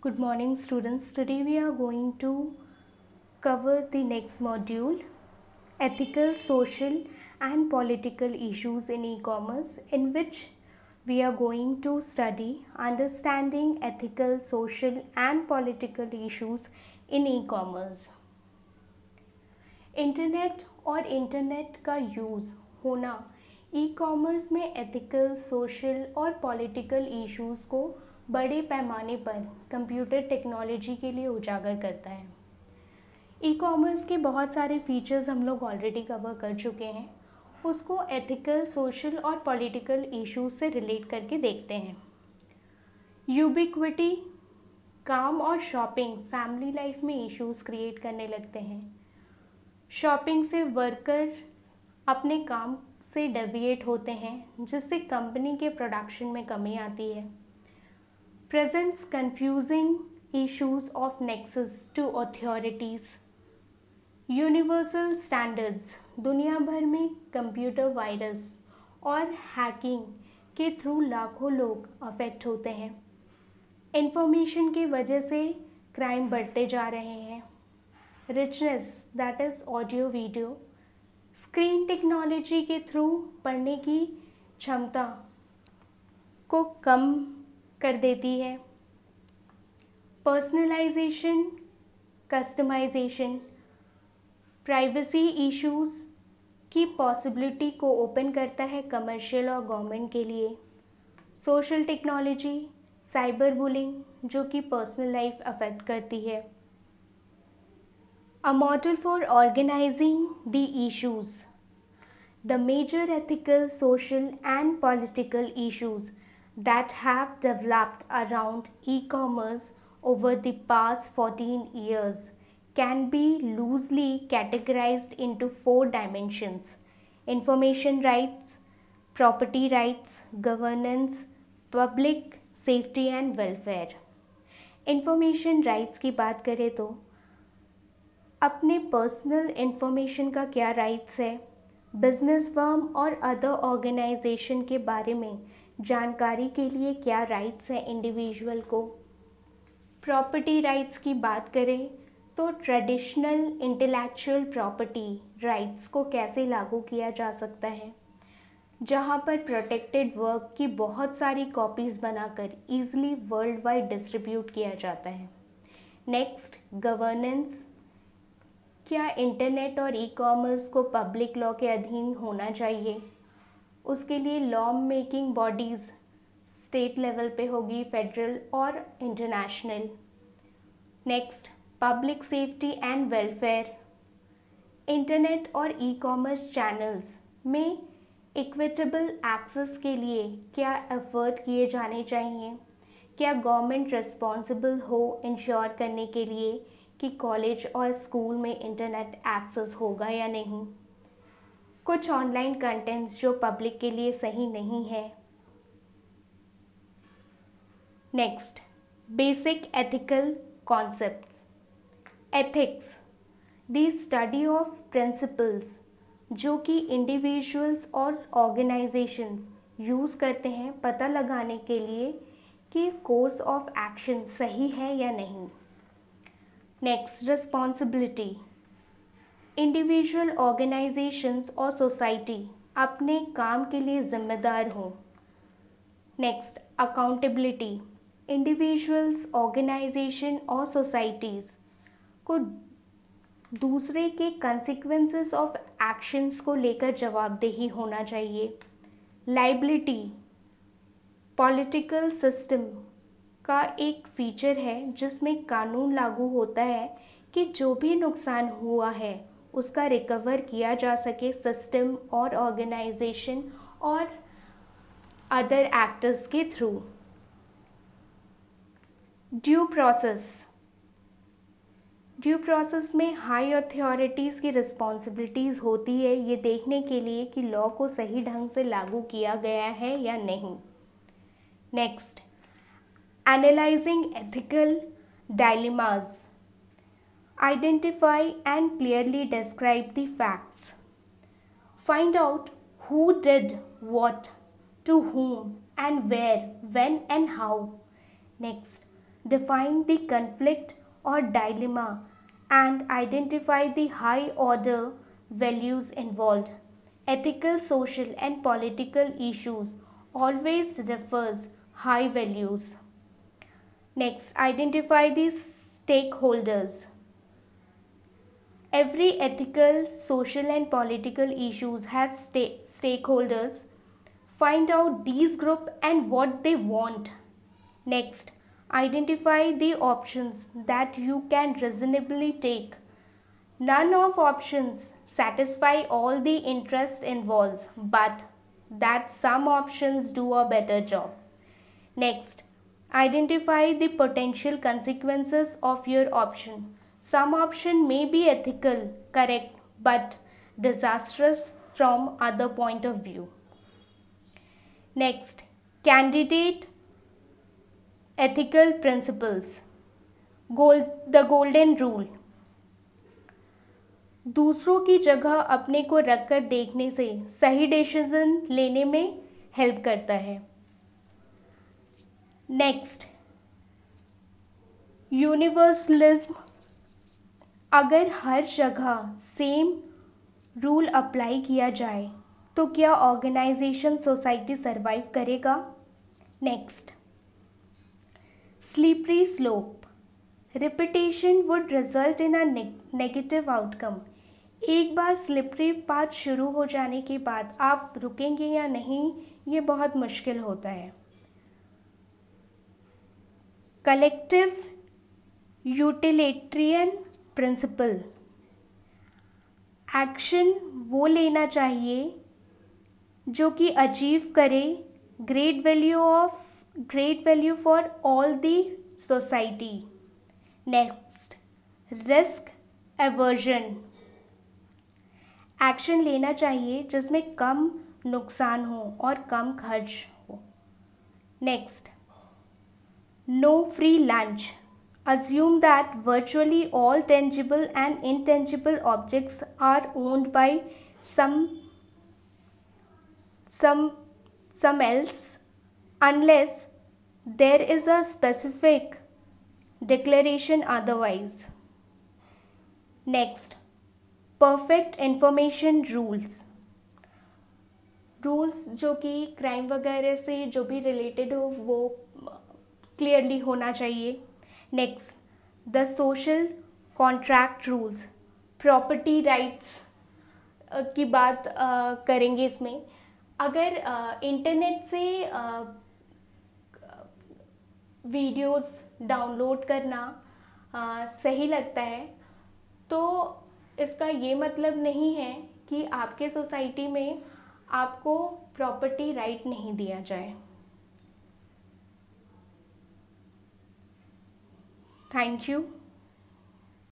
Good morning students. Today we are going to cover the next module, ethical, social and political issues in e-commerce, in which we are going to study understanding ethical, social and political issues in e-commerce. Internet और internet का use होना e commerce में ethical, social और political issues को बड़े पैमाने पर computer technology के लिए उजागर करता है। ई कॉमर्स के बहुत सारे फीचर्स हम लोग ऑलरेडी कवर कर चुके हैं, उसको एथिकल, सोशल और पॉलिटिकल इश्यूज से रिलेट करके देखते हैं। यूबिक्विटी, काम और शॉपिंग फैमिली लाइफ में इश्यूज क्रिएट करने लगते हैं। शॉपिंग से वर्कर अपने काम से डेविएट होते हैं, जिससे कंपनी के प्रोडक्शन में कमी आती है। Presents confusing issues of nexus to authorities. Universal standards, दुनिया भर में कंप्यूटर वायरस और हैकिंग के थ्रू लाखों लोग अफेक्ट होते हैं। इंफॉर्मेशन की वजह से क्राइम बढ़ते जा रहे हैं। Richness, that is audio video, screen technology के थ्रू पढ़ने की क्षमता को कम कर देती है। पर्सनलाइजेशन, कस्टमाइजेशन, प्राइवेसी इश्यूज की पॉसिबिलिटी को ओपन करता है कमर्शियल और गवर्नमेंट के लिए। सोशल टेक्नोलॉजी, साइबर बुलिंग जो कि पर्सनल लाइफ अफेक्ट करती है। A model for organizing the issues. The major ethical, social and political issues that have developed around e-commerce over the past 14 years can be loosely categorized into 4 dimensions: information rights, property rights, governance, public safety and welfare. Information rights की बात करें तो अपने personal information का क्या rights है, business firm और other organisation के बारे में जानकारी के लिए क्या राइट्स हैं इंडिविजुअल को। प्रॉपर्टी राइट्स की बात करें तो ट्रेडिशनल इंटेलेक्चुअल प्रॉपर्टी राइट्स को कैसे लागू किया जा सकता है, जहां पर प्रोटेक्टेड वर्क की बहुत सारी कॉपीज़ बनाकर ईजिली वर्ल्ड वाइड डिस्ट्रीब्यूट किया जाता है। नेक्स्ट, गवर्नेंस, क्या इंटरनेट और ई कॉमर्स को पब्लिक लॉ के अधीन होना चाहिए। उसके लिए law making bodies state level पे होगी, फेडरल और international. Next, public safety and welfare, internet और ई कॉमर्स चैनल्स में इक्विटेबल एक्सेस के लिए क्या एफर्ट किए जाने चाहिए। क्या गवर्नमेंट रिस्पॉन्सिबल हो इंश्योर करने के लिए कि कॉलेज और स्कूल में इंटरनेट एक्सेस होगा या नहीं। कुछ ऑनलाइन कंटेंट्स जो पब्लिक के लिए सही नहीं है। Next, basic ethical concepts. Ethics, the study of principles जो कि इंडिविजुअल्स और ऑर्गेनाइजेशंस यूज़ करते हैं पता लगाने के लिए कि कोर्स ऑफ एक्शन सही है या नहीं। नेक्स्ट, रिस्पॉन्सिबिलिटी, इंडिविजुअल ऑर्गेनाइजेशंस और सोसाइटी अपने काम के लिए जिम्मेदार हों। नेक्स्ट, अकाउंटेबिलिटी, इंडिविजुअल्स, ऑर्गेनाइजेशन और सोसाइटीज़ को दूसरे के कंसिक्वेंसेस ऑफ एक्शंस को लेकर जवाबदेही होना चाहिए। लाइबिलिटी, पॉलिटिकल सिस्टम का एक फीचर है जिसमें कानून लागू होता है कि जो भी नुकसान हुआ है उसका रिकवर किया जा सके सिस्टम और ऑर्गेनाइजेशन और अदर एक्टर्स के थ्रू। ड्यू प्रोसेस में हाई अथॉरिटीज़ की रिस्पॉन्सिबिलिटीज़ होती है ये देखने के लिए कि लॉ को सही ढंग से लागू किया गया है या नहीं। Next, Analyzing ethical dilemmas. Identify and clearly describe the facts. Find out who did what, to whom, and where, when, and how. Next, define the conflict or dilemma, and identify the high order values involved. Ethical, social, and political issues always refers high values. Next, identify the stakeholders. Every ethical, social, and political issues has stakeholders. Find out these groups and what they want. Next, identify the options that you can reasonably take. None of options satisfy all the interests involved, but that some options do a better job. Next, identify the potential consequences of your option. Some option may be ethical, correct, but disastrous from other point of view. Next, candidate ethical principles. The golden rule. दूसरों की जगह अपने को रखकर देखने से सही decision लेने में हेल्प करता है. Next, universalism. अगर हर जगह सेम रूल अप्लाई किया जाए तो क्या ऑर्गेनाइजेशन सोसाइटी सरवाइव करेगा? Next, slippery slope. Repetition would result in a negative outcome. एक बार स्लिपरी पाथ शुरू हो जाने के बाद आप रुकेंगे या नहीं, ये बहुत मुश्किल होता है. Collective utilitarian principal. एक्शन वो लेना चाहिए जो कि अचीव करे great value for all the society. Next, risk aversion. Action लेना चाहिए जिसमें कम नुकसान हो और कम खर्च हो. Next, no free lunch. Assume that virtually all tangible and intangible objects are owned by some else unless there is a specific declaration otherwise. Next, perfect information rules. Rules जो कि क्राइम वगैरह से जो भी रिलेटेड हो वो clearly होना चाहिए. Next, the social contract rules. Property rights की बात करेंगे इसमें. अगर इंटरनेट से वीडियोस डाउनलोड करना सही लगता है तो इसका ये मतलब नहीं है कि आपके सोसाइटी में आपको प्रॉपर्टी राइट नहीं दिया जाए. Thank you.